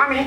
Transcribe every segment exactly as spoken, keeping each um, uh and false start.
Mi.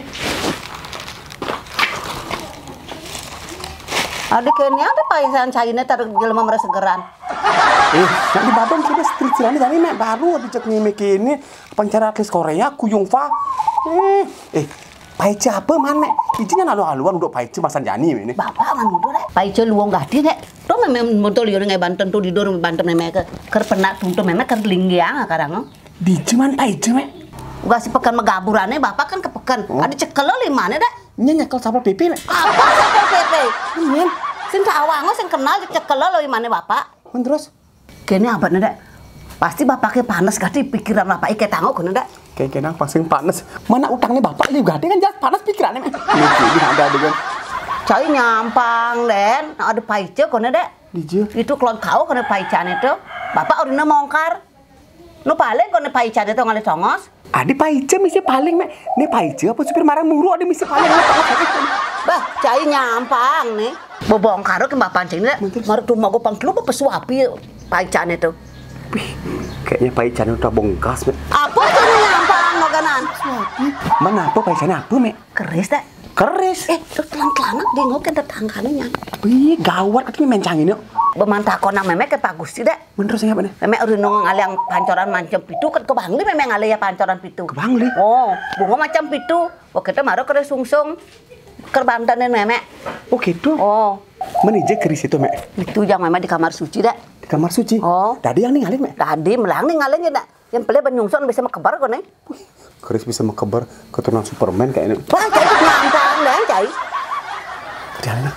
Adik kene ada paisan cairnya taruh jelema mere segeran. Eh, nak di babon kini street cilani tadi mek baru dicek ngime kini pencara artis Korea Kuyung Fa. Eh, eh, paice apa man mek? Izinnya nalu-aluan udah paice masan jani ini. Bapak man udah deh. Paice luang gadi deh. Tuh memang motor liur ngai Banten tuh di dor Banten meme ke ker penak tuntu meme ker linggiang karang. Di cuman paice mek. Gak si pekan megaburannya bapak kan kepekan. Oh. Ada cekel lo limane deh. Nya nyekel sapal P P mek. Apa sapal P P? Nyen. Sing kawango sing kenal cekel lo limane bapak. Men terus kene abad ndak. Pasti bapaknya panas gadi pikiran bapak ike tangok kene ndak. Kayak kena pasang panas. Mana utangnya bapak liu gade kan jelas panas pikirannya mek. Ini ada dengan cai nyampang den. Ada paice kene dek. Dije. Itu klon kau kene paicane itu. Bapak urina mongkar. Nu paling kene paicane itu ngale songos. Adi paice misi paling mek. Nih paice apa supir marang muru ada misi paling. Bah, cai nyampang nih. Bobongkar ke bapak cing dek. Maruk rumah gua pangklu apa pesuapi paicane itu. Wih, kayaknya paicane udah bongkas mek. Apa itu nyampang maganan? Suapi. Mana apa paicane apa mek? Keris dek. Keris. Eh, tuh telan-telanak dengok ke tetangganya. Wih, gawat katanya mencangin yuk. Bemantakon nang memek ke Pak Gusti dek. Menurut saya apa nih? Memek udah nongol yang pancoran macam pitu kan ke Bangli memek ngale ya pancoran pitu. Ke Bangli? Oh, bunga macam pitu. Oh kita maru ke sungsung. Ke Banten memek. Oh gitu. Oh. Menije keris itu mek. Itu yang memek di kamar suci dek. Di kamar suci. Oh. Tadi yang ninggalin mek. Tadi melang ninggalin ya dek. Yang pelih benyungson bisa mekebar kok nih. Keris bisa mekebar keturunan Superman kayaknya. Wah, cai nyampang deh, cai. Jalan.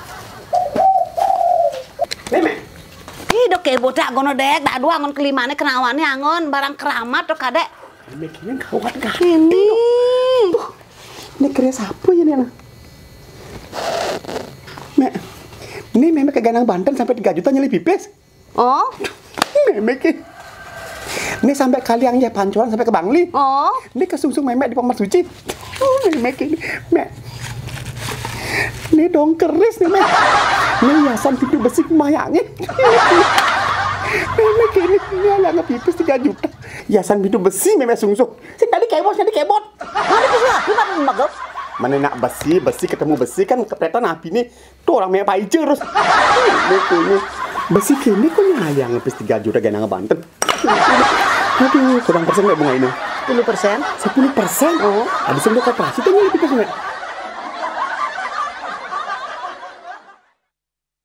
Nemek. Ih, dok kayak bocah gono dek, dak dua angon kelimane kenawane angon barang keramat dok kadek. Nemekin kawat gak ini. Ini keris apa ya nih? Mek. Ini memek ke Ganang Banten sampai tiga juta nyeli pipis. Oh. Memek. Ini sampai kalian ya pancoran sampai ke Bangli. Oh. Ini kesungsung memek di kamar suci. Memek ini. Mek. Ini dong keris nih, Mek. Ini hiasan pintu besi kemayangnya. Memek ini, ini ala ngepipis tiga juta. Hiasan pintu besi memek sungsung. Sing tadi kebot, tadi kebot. Mana bisa api mana magel? Mana nak besi, besi ketemu besi kan kepretan api nih. Tuh orang memek paice terus. Memek ini. Besi kini kok nyayang ngepis tiga juta Ganang Banten. Aduh, kurang persen nggak bunga ini? sepuluh persen. sepuluh persen? Oh. Habis itu koperasi tuh nyelipin ke